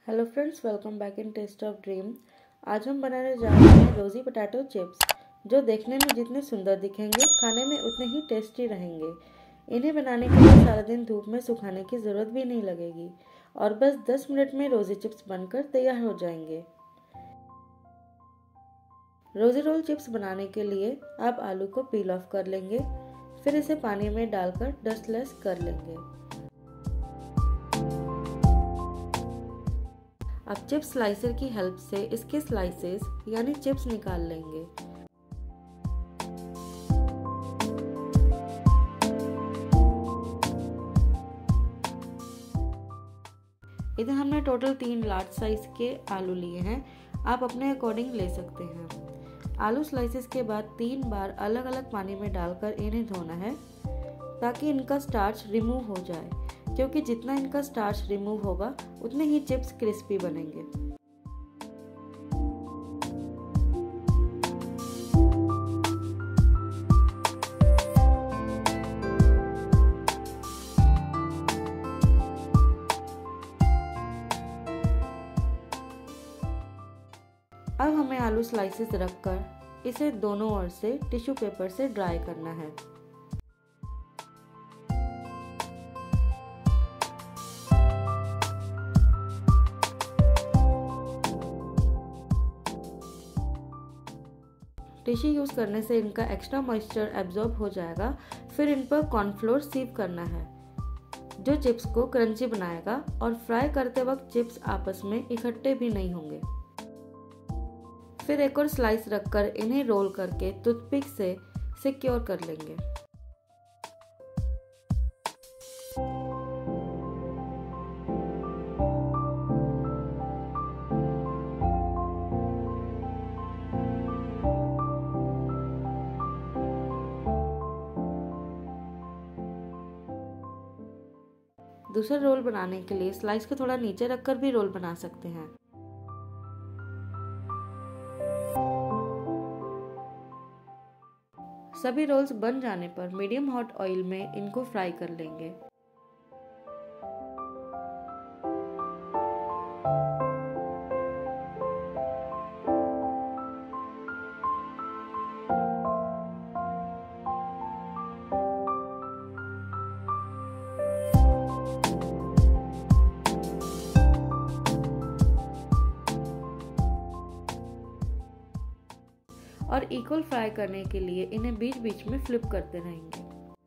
Hello friends, welcome back in taste of dream. आज हम बनाने जा रहे हैं रोजी पोटैटो चिप्स, जो देखने में जितने सुंदर दिखेंगे खाने में उतने ही टेस्टी रहेंगे। इन्हें बनाने के लिए सारा दिन धूप में सुखाने की ज़रूरत भी नहीं लगेगी और बस 10 मिनट में रोजी चिप्स बनकर तैयार हो जाएंगे। रोजी रोल चिप्स बनाने के लिए आप आलू को पील ऑफ कर लेंगे, फिर इसे पानी में डालकर डस्टलेस कर लेंगे। अब चिप्स स्लाइसर की हेल्प से इसके स्लाइसेस यानी चिप्स निकाल लेंगे। इधर हमने टोटल 3 लार्ज साइज के आलू लिए हैं। आप अपने अकॉर्डिंग ले सकते हैं। आलू स्लाइसेस के बाद 3 बार अलग अलग पानी में डालकर इन्हें धोना है ताकि इनका स्टार्च रिमूव हो जाए, क्योंकि जितना इनका स्टार्च रिमूव होगा उतने ही चिप्स क्रिस्पी बनेंगे। अब हमें आलू स्लाइसेस रखकर इसे दोनों ओर से टिश्यू पेपर से ड्राई करना है। टिश्यू यूज करने से इनका एक्स्ट्रा मॉइस्चर एब्जॉर्ब हो जाएगा। फिर इन पर कॉर्नफ्लोर सीव करना है, जो चिप्स को क्रंची बनाएगा और फ्राई करते वक्त चिप्स आपस में इकट्ठे भी नहीं होंगे। फिर एक और स्लाइस रखकर इन्हें रोल करके टूथपिक से सिक्योर कर लेंगे। दूसरा रोल बनाने के लिए स्लाइस को थोड़ा नीचे रखकर भी रोल बना सकते हैं। सभी रोल्स बन जाने पर मीडियम हॉट ऑयल में इनको फ्राई कर लेंगे। और इक्वल फ्राई करने के लिए इन्हें बीच बीच में फ्लिप करते रहेंगे।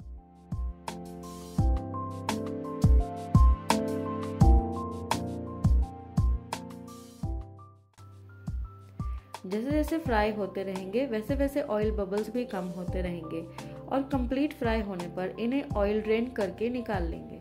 जैसे जैसे फ्राई होते रहेंगे वैसे वैसे ऑयल बबल्स भी कम होते रहेंगे और कंप्लीट फ्राई होने पर इन्हें ऑयल ड्रेन करके निकाल लेंगे।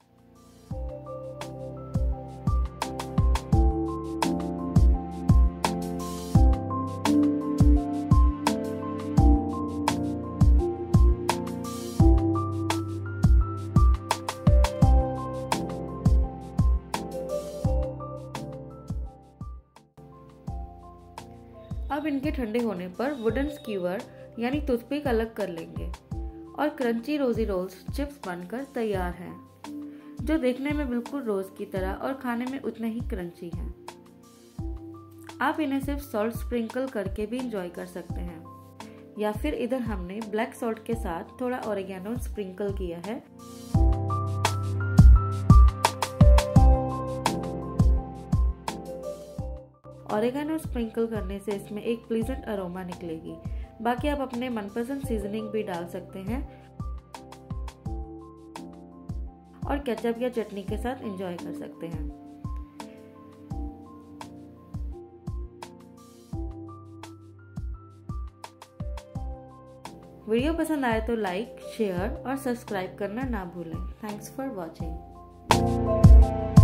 अब इनके ठंडे होने पर वुडन स्क्यूअर यानी टूथपिक अलग कर लेंगे और क्रंची रोजी रोल्स चिप्स बनकर तैयार हैं, जो देखने में बिल्कुल रोज की तरह और खाने में उतने ही क्रंची हैं। आप इन्हें सिर्फ सॉल्ट स्प्रिंकल करके भी इंजॉय कर सकते हैं, या फिर इधर हमने ब्लैक सॉल्ट के साथ थोड़ा ओरिगेनो स्प्रिंकल किया है। ओरिगेनो स्प्रिंकल करने से इसमें एक प्लीजेंट अरोमा निकलेगी। बाकी आप अपने मनपसंद सीजनिंग भी डाल सकते हैं और केचप या चटनी के साथ एंजॉय कर सकते हैं। वीडियो पसंद आए तो लाइक, शेयर और सब्सक्राइब करना ना भूलें। Thanks for watching.